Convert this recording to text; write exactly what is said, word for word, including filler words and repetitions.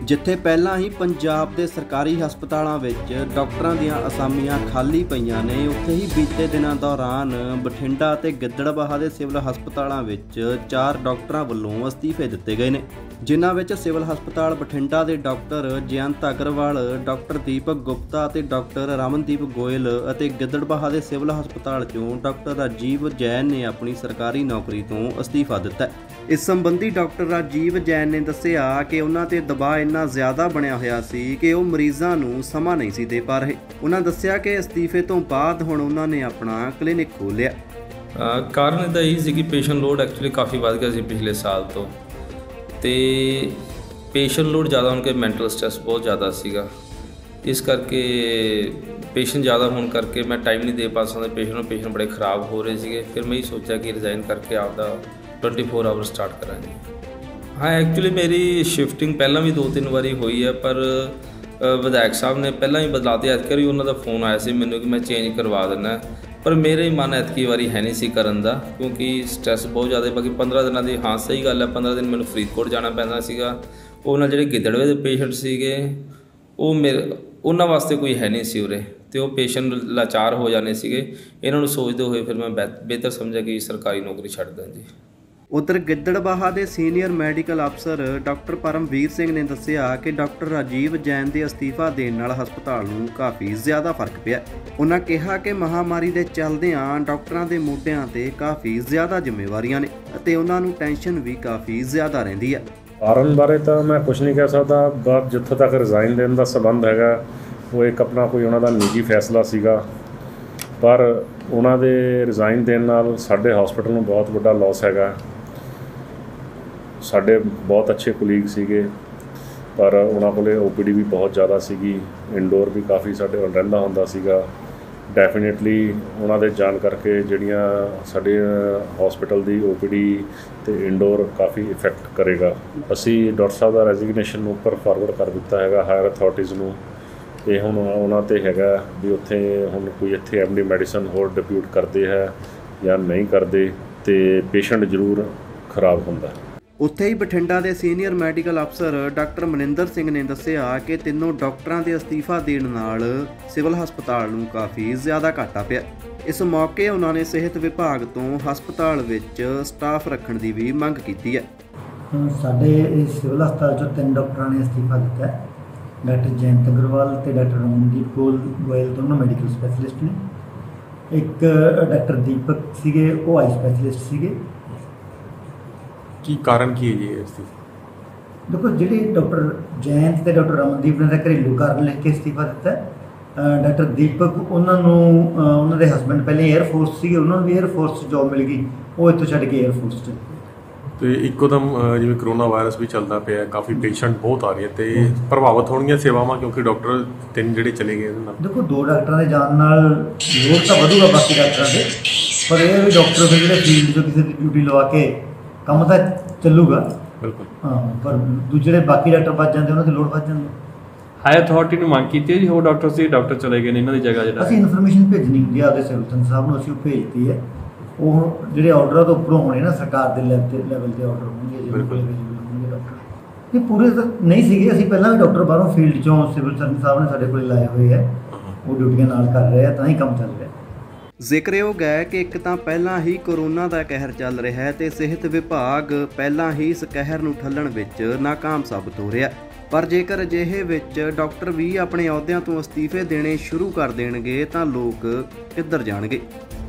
ਜਿੱਥੇ ਪਹਿਲਾਂ ਹੀ ਪੰਜਾਬ ਦੇ ਸਰਕਾਰੀ ਹਸਪਤਾਲਾਂ ਵਿੱਚ ਡਾਕਟਰਾਂ ਦੀਆਂ ਅਸਾਮੀਆਂ ਖਾਲੀ ਪਈਆਂ ਨੇ, ਉੱਥੇ ਹੀ ਬੀਤੇ ਦਿਨਾਂ ਦੌਰਾਨ ਬਠਿੰਡਾ ਅਤੇ ਗਿੱਦੜਬਾਹਾ ਦੇ ਸਿਵਲ ਹਸਪਤਾਲਾਂ ਵਿੱਚ ਚਾਰ ਡਾਕਟਰਾਂ ਵੱਲੋਂ ਅਸਤੀਫੇ ਦਿੱਤੇ ਗਏ ਨੇ, ਜਿਨ੍ਹਾਂ ਵਿੱਚ ਸਿਵਲ ਹਸਪਤਾਲ ਬਠਿੰਡਾ ਦੇ ਡਾਕਟਰ ਜਯੰਤ ਅਗਰਵਾਲ, ਡਾਕਟਰ ਦੀਪਕ ਗੁਪਤਾ ਅਤੇ ਡਾਕਟਰ ਰਮਨਦੀਪ ਗੋਇਲ ਅਤੇ ਗਿੱਦੜਬਾਹਾ ਦੇ ਸਿਵਲ ਹਸਪਤਾਲ ਚੋਂ ਡਾਕਟਰ ਰਾਜੀਵ ਜੈਨ ਨੇ ਆਪਣੀ ਸਰਕਾਰੀ ਨੌਕਰੀ ਤੋਂ ਅਸਤੀਫਾ ਦਿੱਤਾ। ਇਸ ਸੰਬੰਧੀ ਡਾਕਟਰ ਰਾਜੀਵ ਜੈਨ ਨੇ ਦੱਸਿਆ ਕਿ ਉਹਨਾਂ ਤੇ ਦਬਾਅ ਇੰਨਾ ਜ਼ਿਆਦਾ ਬਣਿਆ ਹੋਇਆ ਸੀ ਕਿ ਉਹ ਮਰੀਜ਼ਾਂ ਨੂੰ ਸਮਾਂ ਨਹੀਂ ਸੀ ਦੇ ਪਾ ਰਹੇ। ਉਹਨਾਂ ਦੱਸਿਆ ਕਿ ਅਸਤੀਫੇ ਤੋਂ ਬਾਅਦ ਹੁਣ ਉਹਨਾਂ ਨੇ ਆਪਣਾ ਕਲੀਨਿਕ ਖੋਲ੍ਹਿਆ। ਕਾਰਨ ਇਹਦਾ ਇਹੀ ਸੀ ਕਿ ਪੇਸ਼ੈਂਟ ਲੋਡ ਐਕਚੁਅਲੀ ਕਾਫੀ ਵੱਧ ਗਿਆ ਸੀ ਪਿਛਲੇ ਸਾਲ ਤੋਂ, ਅਤੇ ਪੇਸ਼ੈਂਟ ਲੋਡ ਜ਼ਿਆਦਾ ਹੋਣ ਕਰਕੇ ਮੈਂਟਲ ਸਟ੍ਰੈਸ ਬਹੁਤ ਜ਼ਿਆਦਾ ਸੀਗਾ। ਇਸ ਕਰਕੇ ਪੇਸ਼ੈਂਟ ਜ਼ਿਆਦਾ ਹੋਣ ਕਰਕੇ ਮੈਂ ਟਾਈਮ ਨਹੀਂ ਦੇ ਪਾ ਸਕਦਾ ਪੇਸ਼ੈਂਟ ਨੂੰ। ਪੇਸ਼ੈਂਟ ਬੜੇ ਖ਼ਰਾਬ ਹੋ ਰਹੇ ਸੀਗੇ। ਫਿਰ ਮੈਂ ਇਹ ਸੋਚਿਆ ਕਿ ਰਿਜ਼ਾਈਨ ਕਰਕੇ ਆਪਦਾ ਟਵੈਂਟੀ ਫੋਰ ਆਵਰ ਸਟਾਰਟ ਕਰਾਂਗੇ। ਹਾਂ, ਐਕਚੁਅਲੀ ਮੇਰੀ ਸ਼ਿਫਟਿੰਗ ਪਹਿਲਾਂ ਵੀ ਦੋ ਤਿੰਨ ਵਾਰੀ ਹੋਈ ਹੈ, ਪਰ ਵਿਧਾਇਕ ਸਾਹਿਬ ਨੇ ਪਹਿਲਾਂ ਹੀ ਬਦਲਾ ਦਿੱਤੇ। ਐਤਕੀ ਵੀ ਉਹਨਾਂ ਦਾ ਫੋਨ ਆਇਆ ਸੀ ਮੈਨੂੰ ਕਿ ਮੈਂ ਚੇਂਜ ਕਰਵਾ ਦਿੰਦਾ, ਪਰ ਮੇਰੇ ਮਨ ਐਤਕੀ ਵਾਰੀ ਹੈ ਨਹੀਂ ਸੀ ਕਰਨ ਦਾ, ਕਿਉਂਕਿ ਸਟ੍ਰੈਸ ਬਹੁਤ ਜ਼ਿਆਦਾ। ਬਾਕੀ ਪੰਦਰਾਂ ਦਿਨਾਂ ਦੀ, ਹਾਂ ਸਹੀ ਗੱਲ ਹੈ, ਪੰਦਰਾਂ ਦਿਨ ਮੈਨੂੰ ਫਰੀਦਕੋਟ ਜਾਣਾ ਪੈਂਦਾ ਸੀਗਾ। ਉਹ ਨਾਲ ਜਿਹੜੇ ਗਿੱਦੜਵੇ ਦੇ ਪੇਸ਼ੈਂਟ ਸੀਗੇ ਉਹ ਮੇਰੇ ਉਹਨਾਂ ਵਾਸਤੇ ਕੋਈ ਹੈ ਨਹੀਂ ਸੀ ਉਰੇ, ਅਤੇ ਉਹ ਪੇਸ਼ੈਂਟ ਲਾਚਾਰ ਹੋ ਜਾਣੇ ਸੀਗੇ। ਇਹਨਾਂ ਨੂੰ ਸੋਚਦੇ ਹੋਏ ਫਿਰ ਮੈਂ ਬਿਹਤਰ ਸਮਝਿਆ ਕਿ ਸਰਕਾਰੀ ਨੌਕਰੀ ਛੱਡ ਦਾਂ ਜੀ। ਉਧਰ ਗਿੱਦੜਬਾਹਾ ਦੇ ਸੀਨੀਅਰ ਮੈਡੀਕਲ ਅਫਸਰ ਡਾਕਟਰ ਪਰਮਵੀਰ ਸਿੰਘ ਨੇ ਦੱਸਿਆ ਕਿ ਡਾਕਟਰ ਰਾਜੀਵ ਜੈਨ ਦੇ ਅਸਤੀਫਾ ਦੇਣ ਨਾਲ ਹਸਪਤਾਲ ਨੂੰ ਕਾਫੀ ਜ਼ਿਆਦਾ ਫਰਕ ਪਿਆ। ਉਹਨਾਂ ਕਿਹਾ ਕਿ ਮਹਾਮਾਰੀ ਦੇ ਚੱਲਦਿਆਂ ਡਾਕਟਰਾਂ ਦੇ ਮੋਢਿਆਂ ਤੇ ਕਾਫੀ ਜ਼ਿਆਦਾ ਜ਼ਿੰਮੇਵਾਰੀਆਂ ਨੇ ਅਤੇ ਉਹਨਾਂ ਨੂੰ ਟੈਨਸ਼ਨ ਵੀ ਕਾਫੀ ਜ਼ਿਆਦਾ ਰਹਿੰਦੀ ਹੈ। ਕਾਰਨ ਬਾਰੇ ਤਾਂ ਮੈਂ ਕੁਝ ਨਹੀਂ ਕਹਿ ਸਕਦਾ, ਬਸ ਜਿੱਥੋਂ ਤੱਕ ਰਿਜ਼ਾਈਨ ਦੇਣ ਦਾ ਸੰਬੰਧ ਹੈਗਾ ਉਹ ਇੱਕ ਆਪਣਾ ਕੋਈ ਉਹਨਾਂ ਦਾ ਨਿੱਜੀ ਫੈਸਲਾ ਸੀਗਾ, ਪਰ ਉਹਨਾਂ ਦੇ ਰਿਜ਼ਾਈਨ ਦੇਣ ਨਾਲ ਸਾਡੇ ਹਸਪੀਟਲ ਨੂੰ ਬਹੁਤ ਵੱਡਾ ਲਾਸ ਹੈਗਾ। ਸਾਡੇ ਬਹੁਤ ਅੱਛੇ ਕੁਲੀਗ ਸੀਗੇ, ਪਰ ਉਹਨਾਂ ਕੋਲ ਓ ਪੀ ਡੀ ਵੀ ਬਹੁਤ ਜ਼ਿਆਦਾ ਸੀਗੀ, ਇਨਡੋਰ ਵੀ ਕਾਫੀ ਸਾਡੇ ਕੋਲ ਰਹਿੰਦਾ ਹੁੰਦਾ ਸੀਗਾ। ਡੈਫੀਨੇਟਲੀ ਉਹਨਾਂ ਦੇ ਜਾਣ ਕਰਕੇ ਜਿਹੜੀਆਂ ਸਾਡੇ ਹਸਪੀਟਲ ਦੀ ਓ ਪੀ ਡੀ ਅਤੇ ਇਨਡੋਰ ਕਾਫੀ ਇਫੈਕਟ ਕਰੇਗਾ। ਅਸੀਂ ਡਾਕਟਰ ਸਾਹਿਬ ਦਾ ਰੈਜ਼ੀਗਨੇਸ਼ਨ ਨੂੰ ਉੱਪਰ ਫਾਰਵਰਡ ਕਰ ਦਿੱਤਾ ਹੈਗਾ ਹਾਇਰ ਅਥਾਰਟੀਜ਼ ਨੂੰ। ਇਹ ਹੁਣ ਉਹਨਾਂ 'ਤੇ ਹੈਗਾ ਵੀ ਉੱਥੇ ਹੁਣ ਕੋਈ ਇੱਥੇ ਐਮ ਡੀ ਮੈਡੀਸਨ ਹੋਰ ਡਿਪਿਊਟ ਕਰਦੇ ਹੈ ਜਾਂ ਨਹੀਂ ਕਰਦੇ, ਅਤੇ ਪੇਸ਼ੈਂਟ ਜ਼ਰੂਰ ਖਰਾਬ ਹੁੰਦਾ। ਉੱਥੇ ਹੀ ਬਠਿੰਡਾ ਦੇ ਸੀਨੀਅਰ ਮੈਡੀਕਲ ਅਫਸਰ ਡਾਕਟਰ ਮਨਿੰਦਰ ਸਿੰਘ ਨੇ ਦੱਸਿਆ ਕਿ ਤਿੰਨੋਂ ਡਾਕਟਰਾਂ ਦੇ ਅਸਤੀਫਾ ਦੇਣ ਨਾਲ ਸਿਵਲ ਹਸਪਤਾਲ ਨੂੰ ਕਾਫੀ ਜ਼ਿਆਦਾ ਘਾਟਾ ਪਿਆ। ਇਸ ਮੌਕੇ ਉਹਨਾਂ ਨੇ ਸਿਹਤ ਵਿਭਾਗ ਤੋਂ ਹਸਪਤਾਲ ਵਿੱਚ ਸਟਾਫ ਰੱਖਣ ਦੀ ਵੀ ਮੰਗ ਕੀਤੀ ਹੈ। ਸਾਡੇ ਇਸ ਸਿਵਲ ਹਸਪਤਾਲ 'ਚੋਂ ਤਿੰਨ ਡਾਕਟਰਾਂ ਨੇ ਅਸਤੀਫਾ ਦਿੱਤਾ ਹੈ। ਡਾਕਟਰ ਜਯੰਤ ਅਗਰਵਾਲ ਅਤੇ ਡਾਕਟਰ ਰਮਨਦੀਪ ਗੋਇਲ ਦੋਨੋਂ ਮੈਡੀਕਲ ਸਪੈਸ਼ਲਿਸਟ ਨੇ। ਇੱਕ ਡਾਕਟਰ ਦੀਪਕ ਸੀਗੇ, ਉਹ ਆਈ ਸਪੈਸ਼ਲਿਸਟ ਸੀਗੇ। ਕੀ ਕਾਰਨ ਕੀ ਹੈ ਜੀ ਇਸ ਦੀ? ਦੇਖੋ, ਜਿਹੜੇ ਡਾਕਟਰ ਜੈਂਤ ਅਤੇ ਡਾਕਟਰ ਰਮਨਦੀਪ ਨੇ ਤਾਂ ਘਰੇਲੂ ਕਾਰਨ ਲਿਖ ਕੇ ਅਸਤੀਫਾ ਦਿੱਤਾ। ਡਾਕਟਰ ਦੀਪਕ, ਉਹਨਾਂ ਨੂੰ ਉਹਨਾਂ ਦੇ ਹਸਬੈਂਡ ਪਹਿਲੇ ਏਅਰ ਫੋਰਸ ਸੀਗੇ, ਉਹਨਾਂ ਨੂੰ ਵੀ ਏਅਰ ਫੋਰਸ 'ਚ ਜੋਬ ਮਿਲ ਗਈ, ਉਹ ਇੱਥੋਂ ਛੱਡ ਕੇ ਏਅਰ ਫੋਰਸ 'ਚ। ਅਤੇ ਇੱਕੋਦਮ ਜਿਵੇਂ ਕਰੋਨਾ ਵਾਇਰਸ ਵੀ ਚੱਲਦਾ ਪਿਆ, ਕਾਫੀ ਪੇਸ਼ੈਂਟ ਬਹੁਤ ਆ ਰਹੇ ਅਤੇ ਪ੍ਰਭਾਵਿਤ ਹੋਣਗੀਆਂ ਸੇਵਾਵਾਂ, ਕਿਉਂਕਿ ਡਾਕਟਰ ਤਿੰਨ ਜਿਹੜੇ ਚਲੇ ਗਏ ਇਹਦੇ ਨਾਲ। ਦੇਖੋ, ਦੋ ਡਾਕਟਰਾਂ ਦੇ ਜਾਣ ਨਾਲ ਲੋਡ ਤਾਂ ਵਧੂਗਾ ਬਾਕੀ ਡਾਕਟਰਾਂ ਦੇ, ਪਰ ਇਹ ਵੀ ਡਾਕਟਰ ਫਿਰ ਜਿਹੜੇ ਫੀਲਡ 'ਚੋਂ ਕਿਸੇ ਦੀ ਡਿਊਟੀ ਲਵਾ ਕੇ ਕੰਮ ਤਾਂ ਚੱਲੂਗਾ। ਬਿਲਕੁਲ, ਹਾਂ, ਪਰ ਦੂਜੇ ਜਿਹੜੇ ਬਾਕੀ ਡਾਕਟਰ ਬਚ ਜਾਂਦੇ ਉਹਨਾਂ ਦੀ ਲੋੜ ਵੱਧ ਜਾਂਦੀ। ਹਾਇਰ ਅਥਾਰਟੀ ਨੂੰ ਮੰਗ ਕੀਤੀ ਹੈ ਜੀ, ਹੋਰ ਡਾਕਟਰ ਸੀ ਡਾਕਟਰ ਚਲੇ ਗਏ ਨੇ ਇਹਨਾਂ ਦੀ ਜਗ੍ਹਾ। ਜਿਹੜਾ ਅਸੀਂ ਇਨਫੋਰਮੇਸ਼ਨ ਭੇਜਣੀ ਹੁੰਦੀ ਆ ਆਪਦੇ ਸਿਵਲ ਸਾਹਿਬ ਨੂੰ, ਅਸੀਂ ਉਹ ਭੇਜਤੀ ਹੈ। ਉਹ ਜਿਹੜੇ ਆਰਡਰਾਂ ਤੋਂ ਉੱਪਰੋਂ ਹੋਣੇ ਨਾ, ਸਰਕਾਰ ਦੇ ਲੈਵਲ 'ਤੇ ਲੈਵਲ 'ਤੇ ਆਰਡਰ ਹੋਣਗੇ, ਜਿਹੜੇ ਹੋਣਗੇ ਡਾਕਟਰ। ਇਹ ਪੂਰੇ ਤਾਂ ਨਹੀਂ ਸੀਗੇ, ਅਸੀਂ ਪਹਿਲਾਂ ਵੀ ਡਾਕਟਰ ਬਾਹਰੋਂ ਫੀਲਡ 'ਚੋਂ ਸਿਵਲ ਸਰਜਨ ਸਾਹਿਬ ਨੇ ਸਾਡੇ ਕੋਲ ਲਾਏ ਹੋਏ ਹੈ, ਉਹ ਡਿਊਟੀਆਂ ਨਾਲ ਕਰ ਰਹੇ ਆ, ਤਾਂ ਹੀ ਕੰਮ ਚੱਲ ਰਿਹਾ। ਜ਼ਿਕਰਯੋਗ ਹੈ ਕਿ ਇੱਕ ਤਾਂ ਪਹਿਲਾਂ ਹੀ ਕੋਰੋਨਾ ਦਾ ਕਹਿਰ ਚੱਲ ਰਿਹਾ ਹੈ ਅਤੇ ਸਿਹਤ ਵਿਭਾਗ ਪਹਿਲਾਂ ਹੀ ਇਸ ਕਹਿਰ ਨੂੰ ਠੱਲਣ ਵਿੱਚ ਨਾਕਾਮ ਸਾਬਤ ਹੋ ਰਿਹਾ, ਪਰ ਜੇਕਰ ਅਜਿਹੇ ਵਿੱਚ ਡਾਕਟਰ ਵੀ ਆਪਣੇ ਅਹੁਦਿਆਂ ਤੋਂ ਅਸਤੀਫੇ ਦੇਣੇ ਸ਼ੁਰੂ ਕਰ ਦੇਣਗੇ ਤਾਂ ਲੋਕ ਕਿੱਧਰ ਜਾਣਗੇ।